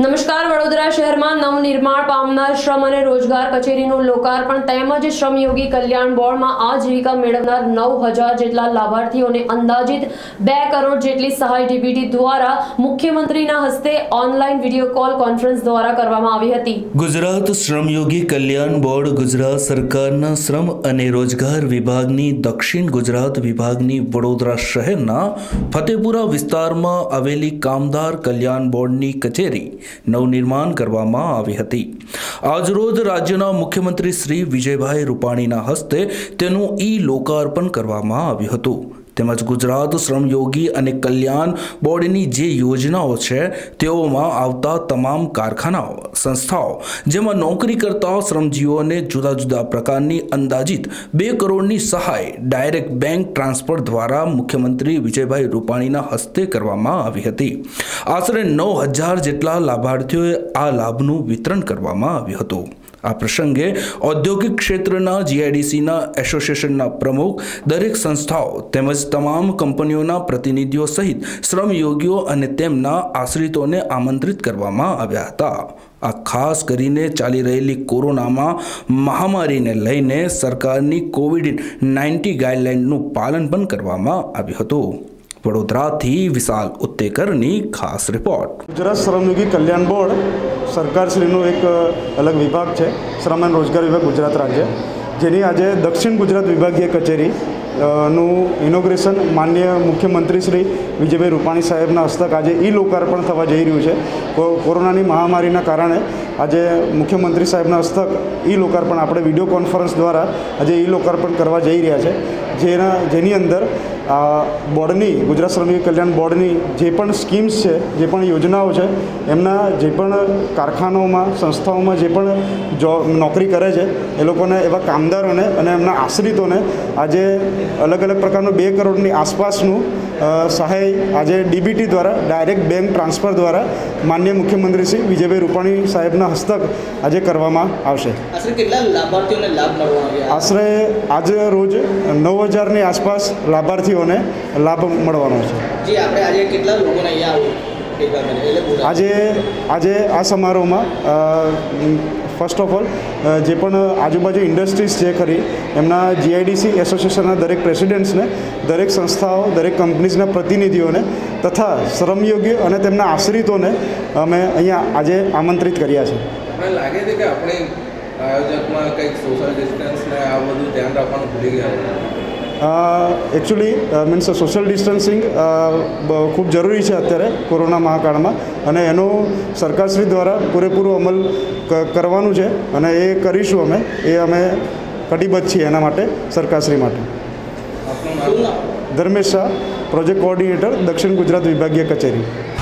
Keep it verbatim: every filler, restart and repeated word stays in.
નમસ્કાર. વડોદરા શહેરમાં નવનિર્માણ પામનાર શ્રમ અને રોજગાર કચેરીનું લોકાર્પણ તેમજ શ્રમયોગી કલ્યાણ બોર્ડમાં આજીવિકા મેળવનાર નવ હજાર જેટલા લાભાર્થીઓને અંદાજિત બે કરોડ જેટલી સહાય ડીબીટી દ્વારા મુખ્યમંત્રીના હસ્તે ઓનલાઈન વિડીયો કોલ કોન્ફરન્સ દ્વારા કરવામાં આવી હતી. ગુજરાત શ્રમયોગી કલ્યાણ બોર્ડ ગુજરાત સરકારના શ્રમ અને રોજગાર વિભાગની દક્ષિણ ગુજરાત વિભાગની વડોદરા શહેરના ફતેપુરા વિસ્તારમાં આવેલી કામદાર કલ્યાણ બોર્ડની કચેરી નવનિર્માણ કરવામાં આવી હતી. આજરોજ રાજ્યના મુખ્યમંત્રી શ્રી વિજયભાઈ રૂપાણીના હસ્તે તેનું ઈ લોકાર્પણ કરવામાં આવ્યું હતું. તેમજ ગુજરાત શ્રમયોગી અને કલ્યાણ બોર્ડની જે યોજનાઓ છે તેઓમાં આવતા તમામ કારખાનાઓ સંસ્થાઓ જેમાં નોકરી કરતા શ્રમજીવીઓને જુદા જુદા પ્રકારની અંદાજિત બે કરોડની સહાય ડાયરેક્ટ બેંક ટ્રાન્સફર દ્વારા મુખ્યમંત્રી વિજયભાઈ રૂપાણીના હસ્તે કરવામાં આવી હતી. આશરે નવ હજાર જેટલા લાભાર્થીઓએ આ લાભનું વિતરણ કરવામાં આવ્યું હતું. આ પ્રસંગે ઔદ્યોગિક ક્ષેત્રના જીઆઈડીસીના એસોસિએશનના પ્રમુખ, દરેક સંસ્થાઓ તેમજ તમામ કંપનીઓના પ્રતિનિધિઓ સહિત શ્રમયોગીઓ અને તેમના આશ્રિતોને આમંત્રિત કરવામાં આવ્યા હતા. આ ખાસ કરીને ચાલી રહેલી કોરોનામાં મહામારીને લઈને સરકારની કોવિડ નાઇન્ટીન ગાઈડલાઇનનું પાલન પણ કરવામાં આવ્યું હતું. વડોદરાથી વિશાલ ઉત્તેકરની ખાસ રિપોર્ટ. ગુજરાત શ્રમયોગી કલ્યાણ બોર્ડ સરકારશ્રીનો એક અલગ વિભાગ છે, શ્રમ અને રોજગાર વિભાગ ગુજરાત રાજ્ય, જેની આજે દક્ષિણ ગુજરાત વિભાગીય કચેરી નું ઇનોગ્રેશન માનનીય મુખ્યમંત્રી શ્રી વિજયભાઈ રૂપાણી સાહેબના હસ્તક આજે ઈ લોકાર્પણ થવા જઈ રહ્યું છે. કોરોનાની મહામારીના કારણે આજે મુખ્યમંત્રી સાહેબના હસ્તક ઈ લોકાર્પણ આપણે વિડીયો કોન્ફરન્સ દ્વારા આજે ઈ લોકાર્પણ કરવા જઈ રહ્યા છે. જેના જેની અંદર બોર્ડની ગુજરાત શ્રમયોગી કલ્યાણ બોર્ડની જે પણ સ્કીમ્સ છે, જે પણ યોજનાઓ છે, એમના જે પણ કારખાનાઓમાં સંસ્થાઓમાં જે પણ જો નોકરી કરે છે એ લોકોને એવા કામદારોને અને એમના આશ્રિતોને આજે અલગ અલગ પ્રકારનું બે કરોડની આસપાસનું સહાય આજે ડીબીટી દ્વારા ડાયરેક્ટ બેંક ટ્રાન્સફર દ્વારા માનનીય મુખ્યમંત્રી શ્રી વિજયભાઈ રૂપાણી સાહેબના હસ્તક આજે કરવામાં આવશે. આશરે કેટલા લાભાર્થીઓને લાભ મળવાનો? આશરે આજે રોજ નવ હજારની આસપાસ લાભાર્થીઓને લાભ મળવાનો છે. જી, આપણે આજે કેટલા લોકોને અહીંયા આજે આજે આ સમારોહમાં ફર્સ્ટ ઓફ ઓલ જે પણ આજુબાજુ ઇન્ડસ્ટ્રીઝ છે ખરી એમના જીઆઈડીસી એસોસિએશનના દરેક પ્રેસિડેન્ટ્સને, દરેક સંસ્થાઓ, દરેક કંપનીઝના પ્રતિનિધિઓને તથા શ્રમયોગી અને તેમના આશ્રિતોને અમે અહીંયા આજે આમંત્રિત કર્યા છે. મને લાગે છે કે આપણે આયોજકમાં કંઈક સોશિયલ ડિસ્ટન્સને આ બધું ધ્યાન રાખવાનું ભૂલી ગયા. એકચ્યુઅલી મીન્સ સોશિયલ ડિસ્ટન્સિંગ ખૂબ જરૂરી છે અત્યારે કોરોના મહાકાળમાં, અને એનો સરકારશ્રી દ્વારા પૂરેપૂરો અમલ કરવાનું છે અને એ કરીશું. અમે એ અમે કટિબદ્ધ છીએ એના માટે, સરકારશ્રી માટે. ધર્મેશ શાહ, પ્રોજેક્ટ કોઓર્ડિનેટર, દક્ષિણ ગુજરાત વિભાગીય કચેરી.